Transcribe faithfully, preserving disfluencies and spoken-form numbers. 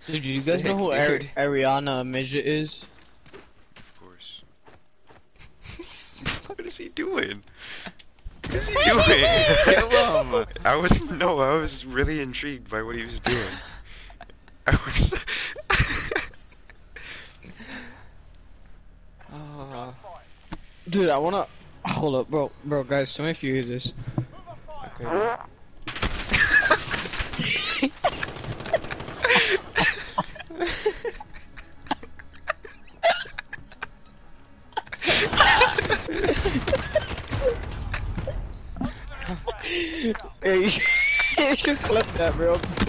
Dude, do you guys Sick, know who Ari dude. Ariana Midget is? Of course. What is he doing? What is he doing? Kill him! I was no, I was really intrigued by what he was doing. I was. Oh, Dude, I wanna hold up, bro, bro, guys. Tell me if you hear this. okay. Hey, you should, you should clip that, bro.